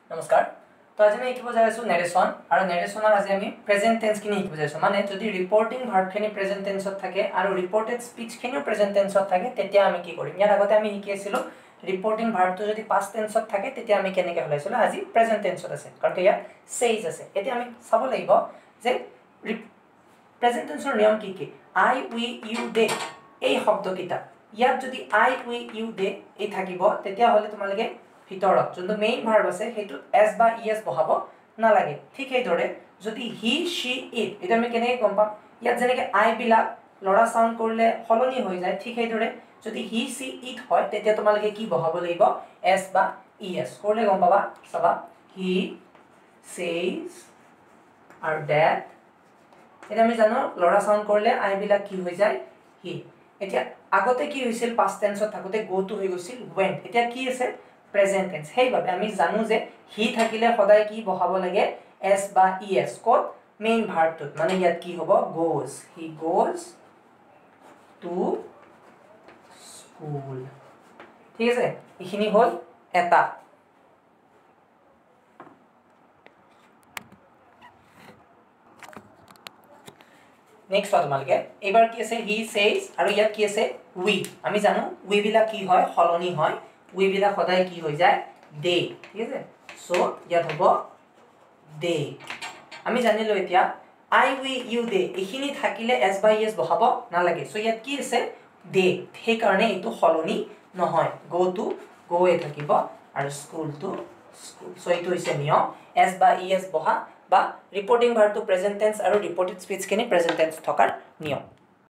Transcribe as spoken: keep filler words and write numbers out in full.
নমস্কাৰ তো আজি আমি কি বুজাই আছো নেৰেশন আৰু নেৰেশনৰ আজি আমি প্ৰেজেন্ট টেন্স কিনি কি বুজাইছো মানে যদি ৰিপৰ্টিং ভাৰ্ব খিনি প্ৰেজেন্ট টেন্সত থাকে আৰু ৰিপৰ্টেড স্পিচ খিনিও প্ৰেজেন্ট টেন্সত থাকে তেতিয়া আমি কি কৰিম ইয়াৰ আগতে আমি শিকি আছিল ৰিপৰ্টিং ভাৰ্বটো যদি পাষ্ট টেন্সত থাকে তেতিয়া আমি কেনেকৈ হলাইছিল আজি প্ৰেজেন্ট টেন্সত আছে কাৰণ কি ইয়াত সেইজ আছে এতিয়া আমি চাব লাগিব যে প্ৰেজেন্ট টেন্সৰ নিয়ম কি কি আই উই ইউ দে এই শব্দকিটা ইয়াত যদি আই উই ইউ দে এই থাকিব তেতিয়া হলে তোমালকে ভিতৰত যোনটো মেইন ভাৰ্ব আছে হেতু এস বা ইএস বহাব না লাগে ঠিক এইদৰে যদি হি শি ইট এটা আমি কেনে গম পাম ইয়াত যেনেকে আই বিলাক লৰা সাউন্ড কৰিলে হলনি হৈ যায় ঠিক এইদৰে যদি হি সি ইট হয় তেতিয়া তোমালকে কি বহাব লাগিব এস বা ইএস কৰিলে গম পাবা চাবা হি সেজ আৰু দ্যাট এটা আমি জানো লৰা সাউন্ড কৰিলে আই বিলাক কি হৈ যায় হি এতিয়া আগতে কি হৈছিল পাষ্ট টেন্সত থাকোতে গো টু হৈ গৈছিল went এতিয়া কি আছে প্ৰেজেন্ট টেন্স হেইভাবে আমি জানো যে হি থাকিলে সদায় কি বহাব লাগে এস বা ইএস কোড মেইন ভাৰ্বটোত মানে ইয়াত কি হ'ব goes he goes to school ঠিক আছে ইখিনি হল এটা নেক্সট ওয়ান মালকে এবাৰ কি আছে he says আৰু ইয়াত কি আছে we আমি জানো we বিলা কি হয় হলনি হয় we বিলা সদায় কি হৈ যায় they ঠিক আছে সো ইয়াত হ'ব they আমি জানিলো এতিয়া I we you they এখিনি থাকিলে s by s বহাব না লাগে সো ইয়াত কি আছে they সেই কাৰণে এটো হলনি নহয় go to go এ থাকিব আৰু school to school সো এটো হৈছে নিয়ম s by es বহা বা reporting verb to present tense আৰু ৰিপৰ্টেড স্পিচ কেনি প্ৰেজেন্ট টেন্স থকাৰ নিয়ম